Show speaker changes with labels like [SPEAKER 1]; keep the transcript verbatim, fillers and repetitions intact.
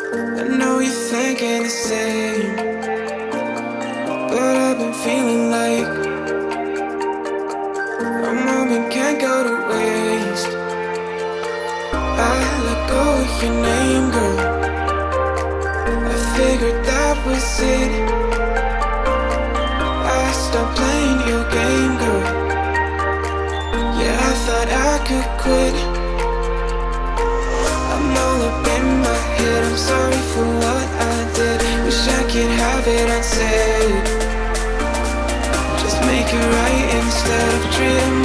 [SPEAKER 1] I know you're thinking the same, but I've been feeling like a moment can't go to waste. I let go of your name, girl. I figured that was it. I stopped playing your game, girl. Yeah, I thought I could quit. I'm all up in my head, I'm sorry for what I did. Wish I could have it unsaid. Just make it right instead of treating